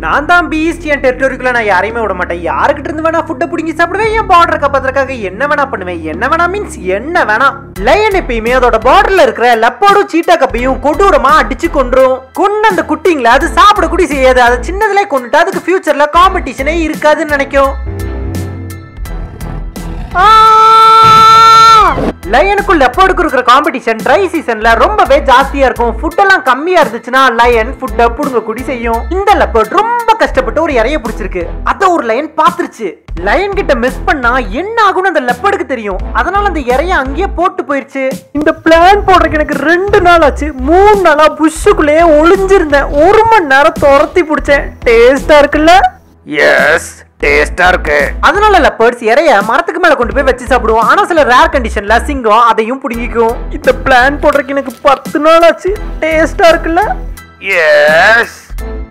நான் தான் பீஸ்ட். என் டெரிட்டரிக்குள்ள நான் யாரையுமே விட மாட்டேன். யாருக்கிட்ட இருந்து வேணா ஃபுட்டை பிடிங்கி சாப்பிடுவேன். என் பார்டர் காப்பாத்துறதுக்காக என்ன வேணா பண்ணுவேன். என்ன வேணா மீன்ஸ் என்ன வேணா. லயன் எப்பயுமே அதோட பார்டர்ல இருக்கிற லெப்பர்டும் சீட்டா கப்பையும் கொடூரமா அடிச்சு கொன்றும். அந்த குட்டிங்கள அது சாப்பிட கூட செய்யாது. அதை சின்னதுல கொண்டுட்டு அதுக்கு ஃபியூச்சர்ல காம்படிஷனே இருக்காதுன்னு நினைக்கும். லயனுக்கும் லெப்பர்டுக்கும் இருக்கிற காம்படிஷன் ட்ரை சீசன்ல ரொம்பவே ஜாஸ்தியா இருக்கும். ஃபுட் எல்லாம் கம்மியா இருந்துச்சுன்னா லயன் ஃபுட்டை புடுங்க கூடி செய்யும். இந்த லெப்பர்ட் ரொம்ப கஷ்டப்பட்டு ஒரு இறைய பிடிச்சிருக்கு. அத ஒரு லயன் பாத்துருச்சு. லயன் கிட்ட மிஸ் பண்ணா என்ன ஆகும்னு அந்த லெப்பர்டுக்கு தெரியும். அதனால அந்த இறைய அங்கேயே போட்டு போயிருச்சு. இந்த பிளான் போடுறதுக்கு எனக்கு 2 நாள் ஆச்சு. 3 நாளா புஷ்ஷுக்குள்ளேயே ஒளிஞ்சிருந்தேன். 1 மணி நேரம் துரத்தி பிடிச்சேன். டேஸ்டா இருக்குல்ல? எஸ், டேஸ்டா இருக்கு. அதனால லெப்பர்ட்ஸ் இறைய மரத்துக்கு மேல கொண்டு போய் வச்சு சாப்பிடுவோம். ஆனா சில ரேர் கண்டிஷன்ல சிங்கம் அதையும் புடுங்கிக்கும். இந்த பிளான் போடுறதுக்கு எனக்கு 10 நாள் ஆச்சு. டேஸ்டா இருக்குல்ல? எஸ்.